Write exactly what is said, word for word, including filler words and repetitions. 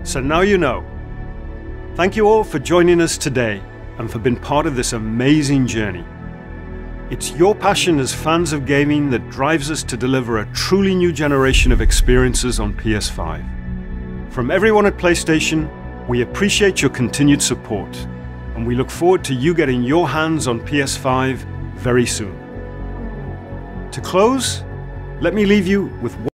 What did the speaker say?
So now you know. Thank you all for joining us today and for being part of this amazing journey. It's your passion as fans of gaming that drives us to deliver a truly new generation of experiences on P S five. From everyone at PlayStation, we appreciate your continued support, and we look forward to you getting your hands on P S five very soon. To close, let me leave you with